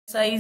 Exercise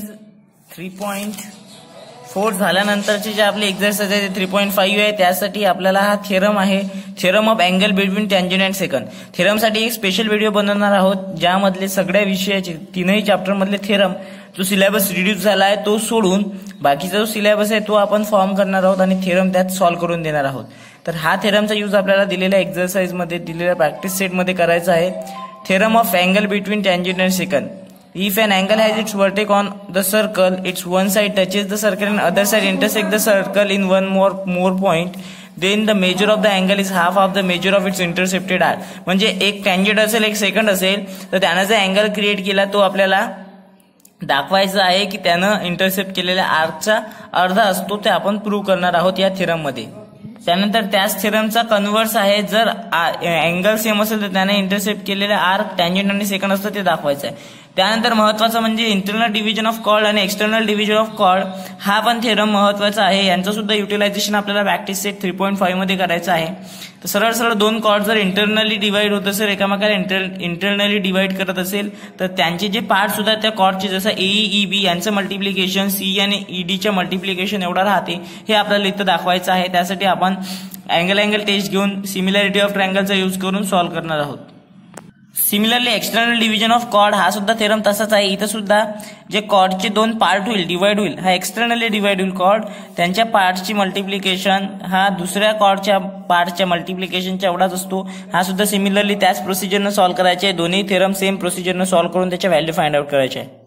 3.4 झाल्यानंतरचे जे आपले exercise आहे 3.5 आहे. त्यासाठी आपल्याला हा थेरम आहे, theorem of angle between tangent and secant. थेरमसाठी एक स्पेशल व्हिडिओ बनवणार आहोत, ज्यामधले सगळ्या विषयाचे तीनही चॅप्टर मधले थेरम जो सिलेबस रिड्यूस झाला आहे तो सोडून बाकीचा जो सिलेबस आहे तो आपण फॉर्म करणार आहोत आणि थेरम त्यात सॉल्व्ह करून देणार आहोत. तर हा थेरमचा यूज आपल्याला दिलेल्या एक्सरसाइज मध्ये, दिलेल्या प्रॅक्टिस सेट मध्ये करायचा आहे. Theorem of angle between tangent and secant. If an angle has its vertex on the circle, its one side touches the circle and other side intersect the circle in one more point, then the measure of the angle is half of the measure of its intercepted arc. म्हणजे एक tangent असेल, एक second असेल, तर त्यानं जो angle create केला तो आपल्याला दाखवायचा आहे की त्यानं इंटरसेप्ट केलेल्या आर्कचा अर्धा असतो. ते आपण प्रूव्ह करणार आहोत या थेरम मध्ये. त्यानंतर त्याच थेरमचा कन्व्हर्स आहे, जर अँगल सेम असेल तर त्याने इंटरसेप्ट केलेले आर्क टँजंट आणि सेकंड असतं ते दाखवायचं आहे. त्यानंतर महत्वाचं म्हणजे इंटरनल डिव्हिजन ऑफ कॉर्ड आणि एक्सटर्नल डिव्हिजन ऑफ कॉर्ड, हा पण थेरम महत्वाचा आहे. यांचं सुद्धा युटिलायझेशन आपल्याला प्रॅक्टिस सेट 3.5 मध्ये करायचं आहे. तर सरळ सरळ दोन कॉर्ड जर इंटरनली डिवाइड होत असेल, एकामेकाला इंटरनली डिवाइड करत असेल, तर त्यांचे जे पार्ट सुद्धा त्या कॉर्डचे जसं AEB यांचं मल्टिप्लिकेशन C आणि EDच्या मल्टिप्लिकेशन एवढा राहते, हे आपल्याला इथं दाखवायचं आहे. त्यासाठी आपण अँगल टेस्ट घेऊन सिमिलॅरिटी ऑफ ट्रायंगलचा यूज करून सॉल्व्ह करणार आहोत. Similarly external division of chord हा सुद्धा थेरम तसाच आहे. इथं सुद्धा जे कॉर्डचे दोन पार्ट होईल, डिवाइड होईल, हा एक्सटर्नली डिवाइड होईल कॉर्ड, त्यांच्या पार्टची मल्टिप्लिकेशन हा दुसऱ्या कॉर्डच्या पार्टच्या मल्टिप्लिकेशनच्या एवढाच असतो. हा सुद्धा सिमिलरली त्याच प्रोसिजरनं सॉल्व्ह करायचे आहे. दोन्ही थेरम सेम प्रोसिजरनं सॉल्व्ह करून त्याच्या व्हॅल्यू फाइंड आउट करायचे आहे.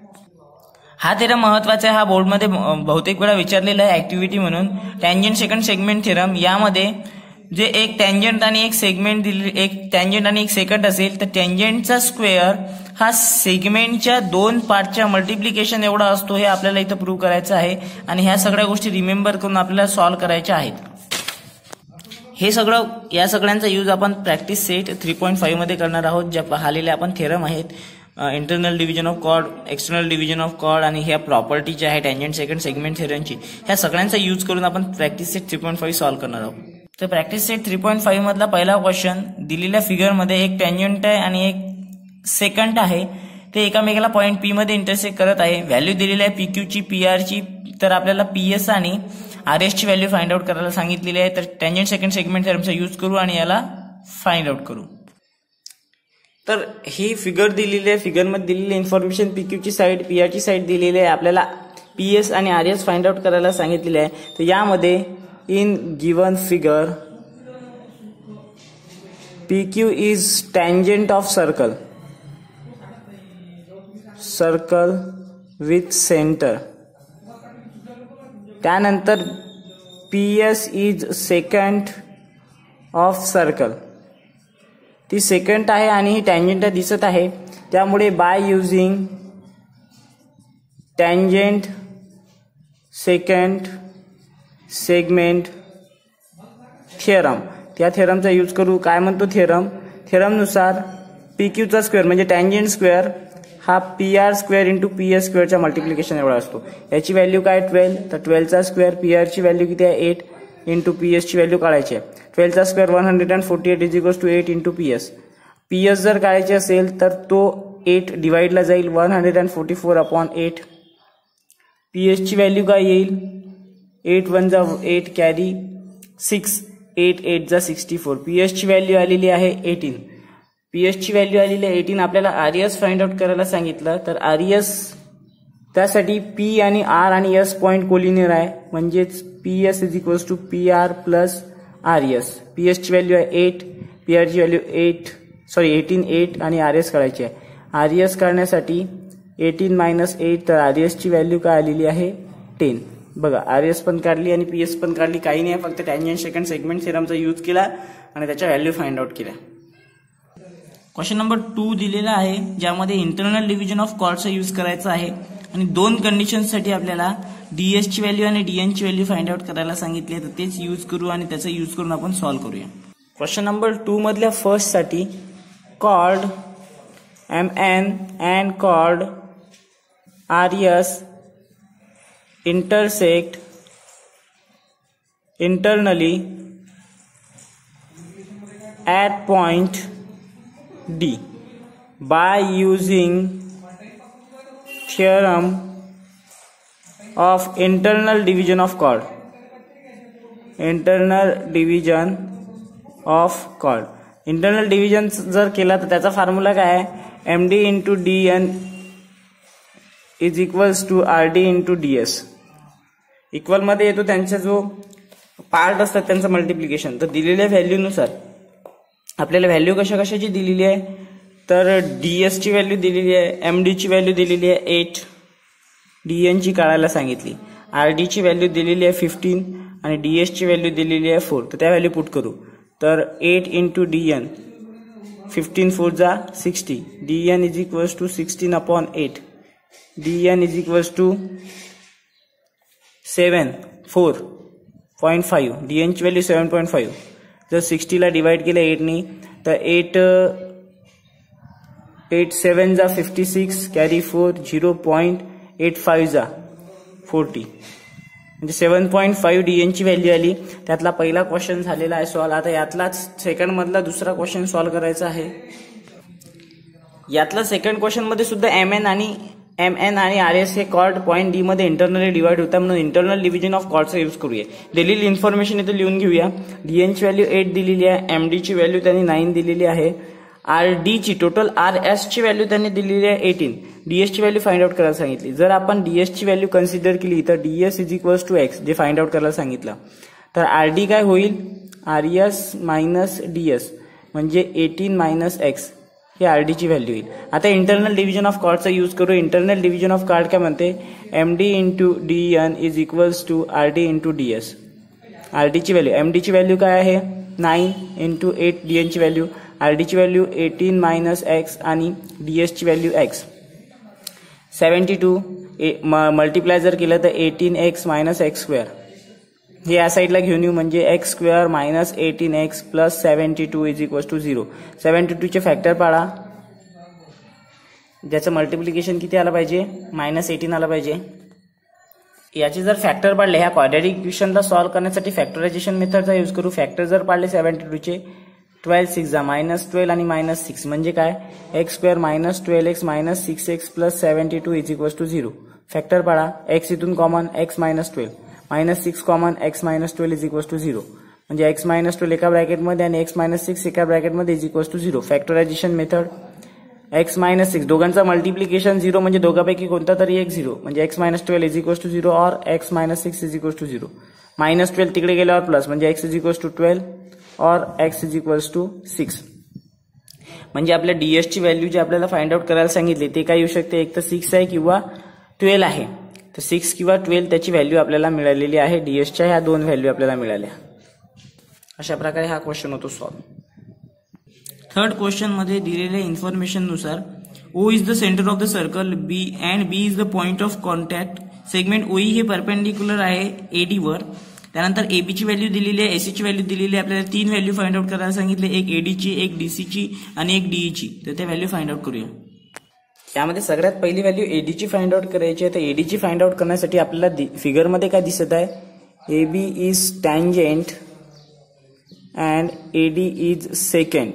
हा थेरम महत्वाचा आहे, हा बोर्डमध्ये बहुतेक वेळा विचारलेला आहे ऍक्टिव्हिटी म्हणून. टँजंट सेकंड सेगमेंट थेरम, यामध्ये जे एक टँजंट आणि एक सेगमेंट दिले, एक टँजंट आणि एक सेकंड असेल तर टँजंटचा स्क्वेअर हा सेगमेंटच्या दोन पार्टच्या मल्टिप्लिकेशन एवढा असतो. हे आपल्याला इथं प्रूव्ह करायचं आहे आणि ह्या सगळ्या गोष्टी रिमेंबर करून आपल्याला सॉल्व्ह करायच्या आहेत. हे सगळं, या सगळ्यांचा यूज आपण प्रॅक्टिस सेट 3.5 मध्ये करणार आहोत. ज्या पाहिलेल्या आपण थेरम आहेत, internal division of chord, external division of chord आणि ह्या प्रॉपर्टी ज्या आहे टँजंट सेकंड सेगमेंट थेरमची, ह्या सगळ्यांचा यूज करून आपण प्रॅक्टिस सेट 3.5 सॉल्व्ह करणार आहोत. तर प्रॅक्टिस सेट 3.5 मधला पहिला क्वेश्चन, दिलेल्या फिगर मध्ये एक टँजंट आहे आणि एक सेकंड आहे, ते एकामेकाला पॉईंट P मध्ये इंटरसेक्ट करत आहे. व्हॅल्यू दिलेली आहे PQ ची, PR ची. तर आपल्याला PS आणि RS ची व्हॅल्यू फाइंड आउट करायला सांगितलेली आहे. तर टँजंट सेकंड सेगमेंट थेरमचा यूज करू आणि याला फाइंड आउट करू. तर ही फिगर दिलेली आहे, फिगरमध्ये दिलेली इन्फॉर्मेशन PQ ची साईड, PR ची साईड दिलेली आहे. आपल्याला PS आणि RS फाइंड आउट करायला सांगितलेले आहे. तर यामध्ये in given figure PQ is tangent of circle with center. त्यानंतर PS is secant of circle. ती सेकंड आहे आणि ही टँजंट दिसत आहे, त्यामुळे by using tangent secant segment theorem, त्या थेरमचा यूज करू. काय म्हणतो थेरम? थेरमनुसार PQ चा स्क्वेअर म्हणजे टँजंट स्क्वेअर हा PR स्क्वेअर इंटू PS स्क्वेअरच्या मल्टिप्लिकेशन एवढा असतो. याची व्हॅल्यू काय 12, तर 12 चा स्क्वेअर, PR ची व्हॅल्यू किती आहे 8 इंटू PS ची व्हॅल्यू काढायची आहे. 12 चा square 148 is equals to 8 into PS. PS जर काढायचे असेल तर तो 8 डिवाइडला जाईल, 144 अपॉन 8. PS ची व्हॅल्यू काय येईल, 8 1 जा 8 कॅरी 6, 8 8 जा 64. PS ची व्हॅल्यू आलेली आहे 18. PS ची व्हॅल्यू आलेली आहे 18. आपल्याला RS फाइंड आउट करायला सांगितलं, तर RS त्यासाठी P आणि R आणि S पॉइंट कोलिनियर आहे, म्हणजेच PS is equals to PR plus RS. PS ची व्हॅल्यू आहे 8, PR ची व्हॅल्यू 18 8 आणि RS काढायची आहे. RS काढण्यासाठी 18 मायनस 8, तर RS ची व्हॅल्यू काय आलेली आहे 10. बघा, RS पण काढली आणि PS पण काढली, काही नाही, फक्त टँजंट सेकंड सेगमेंट थेरमचा यूज केला आणि त्याच्या व्हॅल्यू फाइंड आउट केल्या. क्वेश्चन नंबर 2 दिलेला आहे, ज्यामध्ये इंटरनल डिव्हिजन ऑफ कॉर्डचा यूज करायचा आहे आणि दोन कंडिशनसाठी आपल्याला DS ची व्हॅल्यू आणि DN ची व्हॅल्यू फाइंड आउट करायला सांगितली आहे. तर तेच यूज करू आणि त्याचा यूज करून आपण सॉल्व्ह करूया. क्वेश्चन नंबर 2 मधल्या फर्स्ट साठी chord MN and chord RS intersect internally at point D by using theorem of internal division of chord. Internal division of chord. Internal division जर केला तर त्याचा फॉर्म्युला काय आहे, MD into DN is equals to RD into DS. Equal मध्ये येतो त्यांचा जो पार्ट असतात त्यांचं मल्टिप्लिकेशन. तर दिलेल्या व्हॅल्यूनुसार आपल्याला व्हॅल्यू कशाची दिलेली आहे, तर DS ची व्हॅल्यू दिलेली आहे, MD ची व्हॅल्यू दिलेली आहे 8, DN ची काढायला सांगितली, RD ची व्हॅल्यू दिलेली आहे 15 आणि DS ची व्हॅल्यू दिलेली आहे 4. तर त्या व्हॅल्यू पुट करू. तर 8 इंटू DN 15 4 जा 60. DN is equals to 16 upon 8. DN is equals to 4.5. DN ची व्हॅल्यू 7.5. जर 60 ला डिवाइड केलं 8 नी तर 8 7 जा 56 कॅरी 4 0.85 जा 40 म्हणजे 7.5 DN ची व्हॅल्यू आली. त्यातला पहिला क्वेश्चन झालेला आहे सॉल्व. आता यातलाच सेकंड मधला दुसरा क्वेश्चन सॉल्व करायचा आहे. यातला सेकंड क्वेश्चन मध्ये सुद्धा MN आणि RS हे कॉर्ड पॉईंट D मध्ये इंटरनली डिवाइड होतात, म्हणून इंटरनल डिव्हिजन ऑफ कॉर्डचा यूज करूया. दिलेली इन्फॉर्मेशन इथे लिहून घेऊया. DN ची व्हॅल्यू 8 दिलेली आहे, MD ची व्हॅल्यू त्यांनी 9 दिलेली आहे, RD ची टोटल RS ची व्हॅल्यू त्यांनी दिलेली आहे 18. DS ची व्हॅल्यू फाइंड आउट करायला सांगितली. जर आपण DS ची व्हॅल्यू कन्सिडर केली तर DS is equals to X जे फाइंड आउट करायला सांगितलं. तर RD काय होईल, RS मायनस DS म्हणजे 18 मायनस X हे RD ची व्हॅल्यू येईल. आता इंटरनल डिव्हिजन ऑफ कॉर्डचा यूज करू. इंटरनल डिव्हिजन ऑफ कॉर्ड काय म्हणते, MD into DN is equals to RD into DS. RD ची व्हॅल्यू, MD ची व्हॅल्यू काय आहे 9 इंटू 8 DN ची व्हॅल्यू, RD ची व्हॅल्यू 18 मायनस X आणि DS ची व्हॅल्यू X. 72 मल्टिप्लाय जर केलं तर 18X मायनस X स्क्वेअर हे या साईडला घेऊन येऊ म्हणजे X square minus 18X plus 72 is equal to 0. 72 चे फॅक्टर पाडा, ज्याचं मल्टिप्लिकेशन किती आलं पाहिजे, -18 आलं पाहिजे. याचे जर फॅक्टर पाडले, ह्या क्वाड्रॅटिक इक्वेशनला सॉल्व्ह करण्यासाठी फॅक्टरायझेशन मेथडचा यूज करू. फॅक्टर जर पाडले 72 चे 12 6 जा -12 आणि -6 म्हणजे काय, X square minus 12X minus 6X plus 72 is equal to 0. Factor पाडा, X इथून common X minus 12 minus 6 common X minus 12 is equal to 0 म्हणजे X मायनस 12 एका ब्रॅकेटमध्ये आणि X मायनस 6 एका ब्रॅकेटमध्ये is equal to 0. Factorisation method X minus 6 दोघांचा multiplication 0 म्हणजे दोघांपैकी कोणता तरी एक 0 म्हणजे X minus 12 is equal to 0 और X minus 6 is equal to 0. -12 तिकडे गेल्यावर प्लस म्हणजे X इज इक्वल टू 12 और X इज इक्वल्स टू 6. म्हणजे आपल्या DS ची व्हॅल्यू जी आपल्याला फाइंड आउट करायला सांगितली ते काय येऊ शकते, एक तर 6 आहे किंवा 12 आहे. तर 6 किंवा 12 त्याची व्हॅल्यू आपल्याला मिळालेली आहे. DS च्या ह्या दोन व्हॅल्यू आपल्याला मिळाल्या. अशा प्रकारे हा क्वेश्चन होतो सॉल्व. थर्ड क्वेश्चन मध्ये दिलेल्या इन्फॉर्मेशन नुसार O is the centre of the circle B and B is the point of contact. Segment OE हे परपेंडिक्युलर आहे AD वर. त्यानंतर AB ची व्हॅल्यू दिलेली आहे, AC ची व्हॅल्यू दिलेली आहे. आपल्याला 3 व्हॅल्यू फाइंड आउट करायला सांगितले, एक AD ची, एक DC ची आणि एक DE ची. तर त्या व्हॅल्यू फाइंड आउट करूया. यामध्ये सगळ्यात पहिली व्हॅल्यू AD ची फाइंड आउट करायची आहे. तर AD ची फाइंड आउट करण्यासाठी आपल्याला फिगर मध्ये काय दिसत आहे, AB is tangent and AD is secant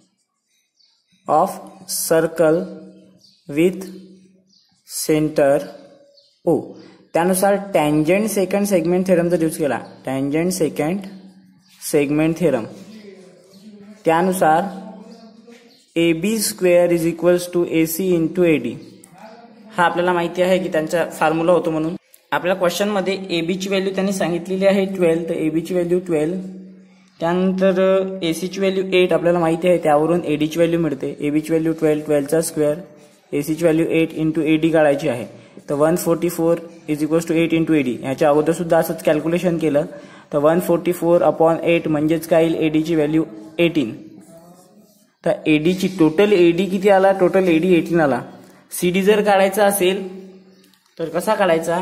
of circle with centre O. त्यानुसार टँजेंट सेकंड सेगमेंट थेरम जर यूज केला, टँजेंट सेकंड सेगमेंट थेरम, त्यानुसार AB square is equals to AC into AD. हा आपल्याला माहिती आहे की त्यांचा फॉर्म्युला होतो. म्हणून आपल्या क्वेश्चन मध्ये AB ची व्हॅल्यू त्यांनी सांगितलेली आहे 12, तर AB ची व्हॅल्यू 12. त्यानंतर AC ची व्हॅल्यू 8 आपल्याला माहिती आहे, त्यावरून AD ची व्हॅल्यू मिळते. AB ची व्हॅल्यू 12, 12 चा स्क्वेअर, AC ची व्हॅल्यू 8 इंटू AD काढायची आहे. तर 144 is equals to 8 into AD. याच्या अगोदर सुद्धा असंच कॅल्क्युलेशन केलं तर 144 अपॉन 8 म्हणजेच काय येईल, AD ची व्हॅल्यू 18. तर AD ची टोटल AD किती आला, टोटल AD 18 आला. CD जर काढायचा असेल तर कसा काढायचा,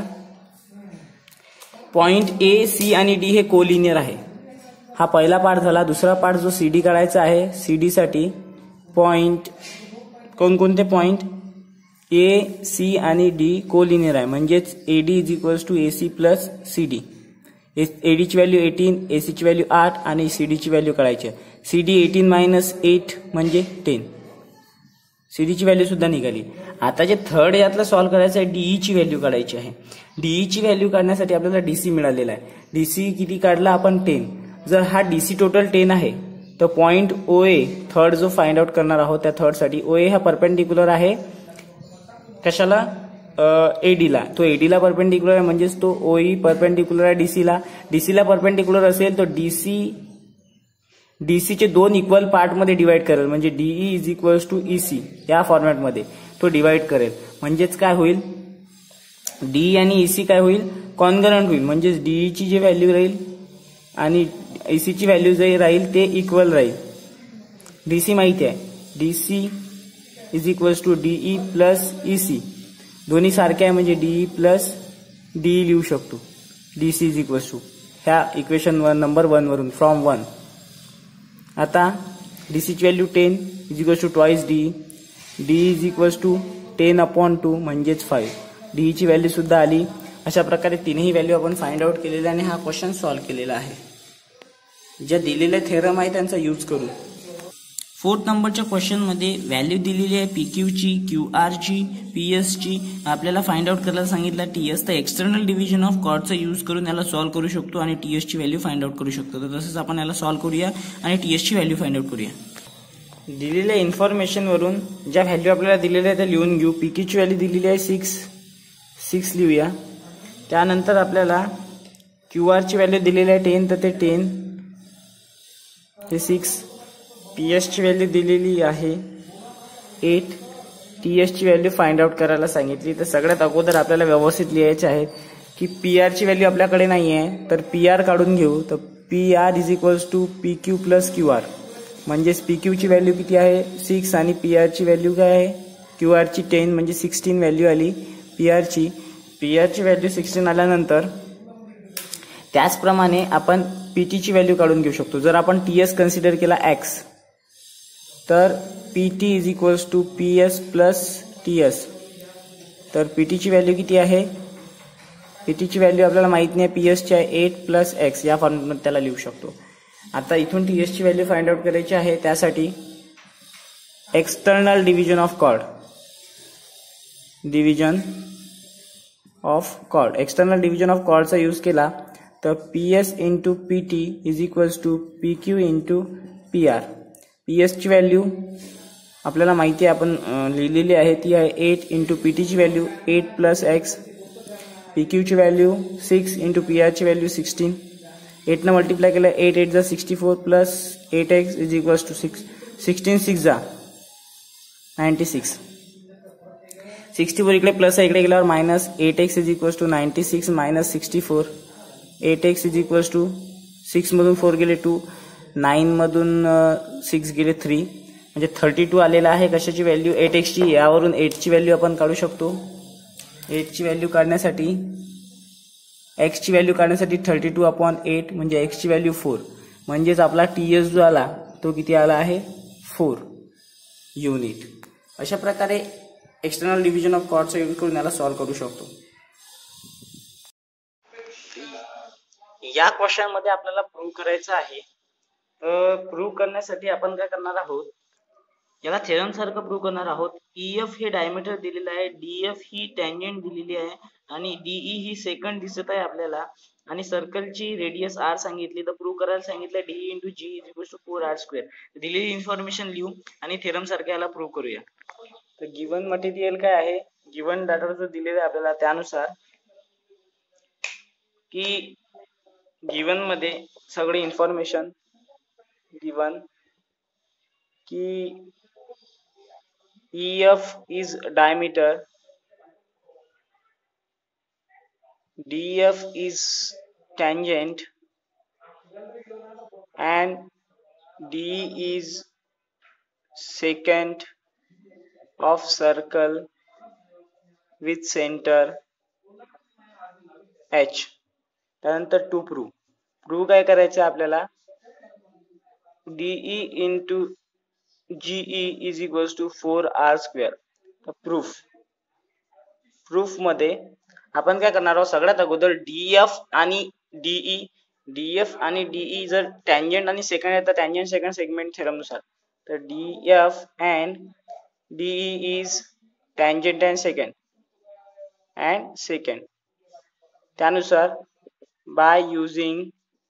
पॉइंट A, C आणि D हे कोलिनियर आहे. हा पहिला पार्ट झाला. दुसरा पार्ट जो CD काढायचा आहे, CD साठी पॉइंट कोणकोणते पॉइंट A, C आणि D कोलिनियर आहे, म्हणजेच AD is equals to AC plus CD. AD ची व्हॅल्यू 18, AC ची व्हॅल्यू 8 आणि CD ची व्हॅल्यू काढायची आहे. CD 18 मायनस 8 म्हणजे 10. CD ची व्हॅल्यू सुद्धा निघाली. आता जे थर्ड यातलं सॉल्व्ह करायचं आहे, डीई ची व्हॅल्यू काढायची आहे. डीई ची व्हॅल्यू काढण्यासाठी आपल्याला डीसी मिळालेला आहे. डीसी किती काढला आपण 10. जर हा डीसी टोटल 10 आहे तर पॉइंट ओए थर्ड जो फाइंड आउट करणार आहोत त्या थर्ड साठी ओए हा परपेंडिक्युलर आहे कशाला एडीला. तो एडीला परपेंडिक्युलर आहे म्हणजेच तो ओई परपेंडिक्युलर आहे डीसीला. डीसीला परपेंडिक्युलर असेल तर डीसीचे दोन इक्वल पार्ट मध्ये डिवाइड करेल म्हणजे DE is equals to EC या फॉर्मॅटमध्ये तो डिवाइड करेल. म्हणजेच काय होईल डीई आणि ईसी काय होईल कॉन्ग्रंट होईल. म्हणजेच डीई ची जी व्हॅल्यू राहील आणि ईसी ची व्हॅल्यू जे राहील ते इक्वल राहील. डीसी माहिती आहे DC is equals to DE plus EC दोन्ही सारखे आहे म्हणजे डीई प्लस डीई लिहू शकतो. डीसी इज इक्वल्स टू ह्या इक्वेशन नंबर 1 वरून फ्रॉम 1. आता डीसी ची value 10 is equals to twice DE. DE is equals to 10/2 म्हणजेच 5. डीई ची व्हॅल्यू सुद्धा आली. अशा प्रकारे तीनही व्हॅल्यू आपण फाइंड आउट केलेल्या आणि हा क्वेश्चन सॉल्व्ह केलेला आहे. ज्या दिलेले थेरम आहे त्यांचा यूज करू. 4th नंबरच्या क्वेश्चन मध्ये व्हॅल्यू दिलेली आहे पीक्यूची, क्यूआरची, पीएसची. आपल्याला फाइंड आउट करायला सांगितलं टीएस. तर एक्सटर्नल डिव्हिजन ऑफ कॉर्डचा यूज करून याला सॉल्व्ह करू शकतो आणि टीएसची व्हॅल्यू फाइंड आउट करू शकतो. तर तसंच आपण याला सॉल्व्ह करूया आणि टीएसची व्हॅल्यू फाइंड आउट करूया. दिलेल्या इन्फॉर्मेशन वरून ज्या व्हॅल्यू आपल्याला दिलेल्या आहेत त्या लिहून घेऊ. पीक्यूची व्हॅल्यू दिलेली आहे 6 लिहूया. त्यानंतर आपल्याला क्यूआरची व्हॅल्यू दिलेली आहे 10 तर ते 10 हे 6. पीएसची व्हॅल्यू दिलेली आहे 8. टीएसची व्हॅल्यू फाइंड आउट करायला सांगितली. तर सगळ्यात अगोदर आपल्याला व्यवस्थित लिहायचे आहेत की पीआरची व्हॅल्यू आपल्याकडे नाही आहे तर पीआर काढून घेऊ. तर PR is equals to PQ plus QR म्हणजेच पीक्यूची व्हॅल्यू किती आहे 6 आणि पीआरची व्हॅल्यू काय आहे क्यूआरची 10 म्हणजे 16 व्हॅल्यू आली पीआरची. पीआरची व्हॅल्यू 16 आल्यानंतर त्याचप्रमाणे आपण पीटीची व्हॅल्यू काढून घेऊ शकतो. जर आपण टीएस कन्सिडर केला एक्स तर PT is equals to PS plus TS. तर पीटीची व्हॅल्यू किती आहे पीटीची व्हॅल्यू आपल्याला माहित नाही पीएसची आहे 8 प्लस एक्स या फॉर्ममध्ये त्याला लिहू शकतो. आता इथून टीएसची व्हॅल्यू फाइंड आउट करायची आहे. त्यासाठी external division of chord external division of कॉर्डचा यूज केला तर PS into PT is equals to PQ into PR. पीएसची व्हॅल्यू आपल्याला माहिती आहे आपण लिहिलेली आहे ती आहे 8 इंटू पीटीची व्हॅल्यू 8 प्लस एक्स. पीक्यूची व्हॅल्यू 6 इंटू पीआरची व्हॅल्यू 16. 8 न मल्टिप्लाय केलं 8 8 जा 64 plus 8x is equals to 6. 16 6 जा 96. 64 इकडे प्लस आहे इकडे गेल्यावर minus 8x is equals to 96 minus 64. 8x is equals to 6 मधून 4 गेले 2 9 मधून 6 गेले 3 म्हणजे 32 आलेला आहे. कशाची व्हॅल्यू 8x ची. यावरून 8 ची व्हॅल्यू आपण काढू शकतो. 8 ची व्हॅल्यू काढण्यासाठी x ची व्हॅल्यू काढण्यासाठी 32/8 म्हणजे x ची व्हॅल्यू 4 म्हणजेच आपला टीएस जो आला तो किती आला आहे 4 युनिट. अशा प्रकारे एक्सटर्नल डिव्हिजन ऑफ कॉर्डचा यूज करून याला सॉल्व्ह करू शकतो. या क्वेश्चन मध्ये आपल्याला प्रूव्ह करायचं आहे. प्रूव्ह करण्यासाठी आपण काय करणार आहोत याला थेरम सारखं प्रूव्ह करणार आहोत. ईएफ हे डायमीटर दिलेलं आहे, डीएफ ही टँजेंट दिलेली आहे आणि डीई ही सेकंड दिसत आहे आपल्याला आणि सर्कलची रेडियस आर सांगितली. तर प्रूव्ह करायला सांगितलं DE into G is equals to 4r². दिलेली इन्फॉर्मेशन लिहू आणि थेरम सारखं याला प्रूव्ह करूया. तर गिवन मटेरियल काय आहे गिवन डाटा जो दिलेला आहे आपल्याला त्यानुसार की गिवन मध्ये सगळी इन्फॉर्मेशन गिवन की EF is diameter, DF is tangent and D is secant of circle with center H. त्यानंतर टू प्रूव्ह काय करायचं आपल्याला DE into GE is equals to 4r². Proof मध्ये आपण काय करणार आहोत सगळ्यात अगोदर DF आणि DE जर टँजेंट आणि सेकंड आहे तर टँजेंट सेकंड सेगमेंट थेरम नुसार तर DF and DE is tangent and secant त्यानुसार by using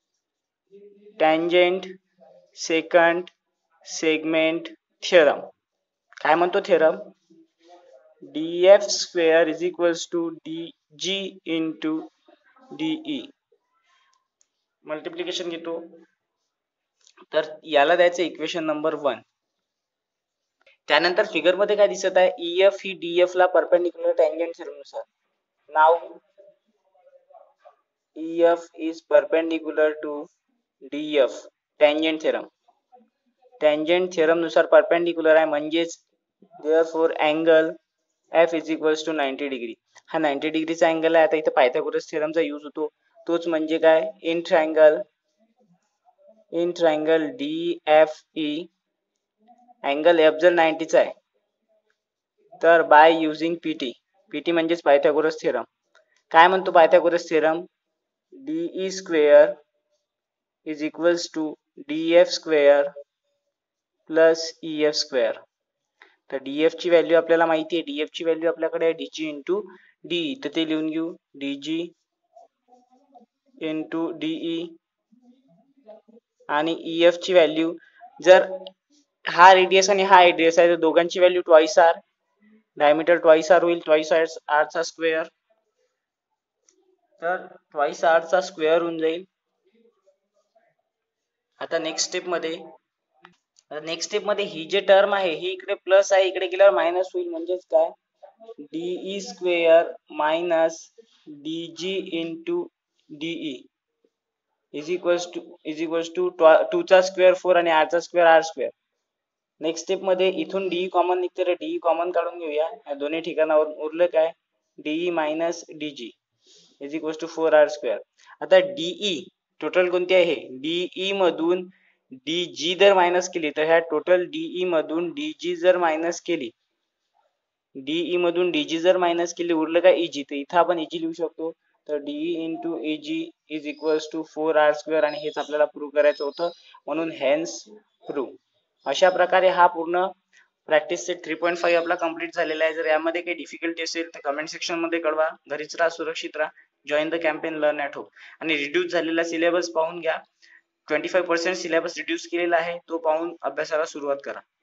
tangent secant segment theorem. काय म्हणतो theorem? df square is equals to dg into de. Multiplication घेतो तर याला द्यायचं इक्वेशन नंबर 1. त्यानंतर फिगर मध्ये काय दिसत आहे, EF ही DF ला परपेंडिक्युलर टँजेंट थिअरमनुसार. नाव EF is perpendicular to DF tangent theorem. Tangent theorem नुसार परपेंडिक्युलर आहे, म्हणजेच therefore angle F is equals to 90 degree. हा 90 डिग्रीचा अँगल आहे. आता इथे पायथागोरस थिअरमचा यूज होतो. तोच म्हणजे काय, in triangle DFE angle F जर 90 चा आहे तर बाय युजिंग PT म्हणजेच पायथागोरस थिअरम. काय म्हणतो Pythagoras theorem? DE square is equals to DF square plus EF square. तर DF ची व्हॅल्यू आपल्याला माहिती आहे, DF ची व्हॅल्यू आपल्याकडे आहे DG इंटू DE. तर ते लिहून घेऊ, DG इंटू DE. आणि EF ची व्हॅल्यू, जर हा रेडियस आणि हा रेडियस आहे तर दोघांची value twice r, diameter twice r होईल, ट्वाइस आर चा स्क्वेअर. तर ट्वाइस आर चा स्क्वेअर होऊन जाईल. आता नेक्स्ट स्टेप मध्ये ही जे टर्म आहे ही इकडे प्लस आहे, इकडे गेल्यावर मायनस होईल, म्हणजेच काय, DE square minus DG into DE is equals to 2 चा स्क्वेअर 4 आणि r चा square r square. Next step मध्ये इथून DE कॉमन निघते, तर DE कॉमन काढून घेऊया. या दोन्ही ठिकाणावर उरलं काय, DE minus DG is equals to 4r square. आता DE टोटल कोणती आहे, DE मधून DG जर मायनस केली तर ह्या टोटल DE मधून DG जर मायनस केली, उरलं काय EG. तर इथं आपण EG लिहू शकतो. तर DE into EG is equals to 4r square, आणि हेच आपल्याला प्रूव्ह करायचं होतं, म्हणून हेन्स प्रूव्ह. अशा प्रकारे हा पूर्ण प्रॅक्टिस सेट 3.5 आपला कंप्लीट झालेला आहे. जर यामध्ये काही डिफिकल्टी असेल तर कमेंट सेक्शन मध्ये कळवा. घरीच राहा, सुरक्षित राहा. Join the campaign learn at home. आणि रिड्यूस झालेला सिलेबस पाहून घ्या. 25% सिलेबस रिड्यूस केलेला आहे, तो पाहून अभ्यासाला सुरुवात करा.